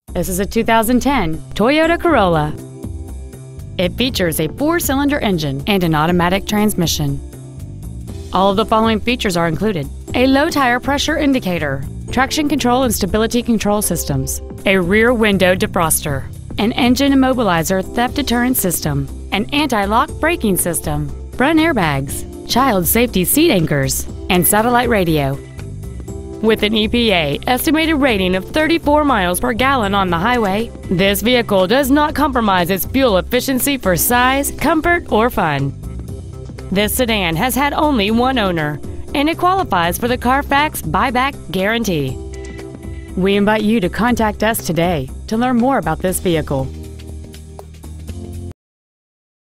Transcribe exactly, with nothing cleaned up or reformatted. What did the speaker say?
This is a two thousand ten Toyota Corolla. It features a four-cylinder engine and an automatic transmission. All of the following features are included: a low tire pressure indicator, traction control and stability control systems, a rear window defroster, an engine immobilizer theft deterrent system, an anti-lock braking system, front airbags, child safety seat anchors, and satellite radio. With an E P A estimated rating of thirty-four miles per gallon on the highway, this vehicle does not compromise its fuel efficiency for size, comfort, or fun. This sedan has had only one owner, and it qualifies for the Carfax buyback guarantee. We invite you to contact us today to learn more about this vehicle.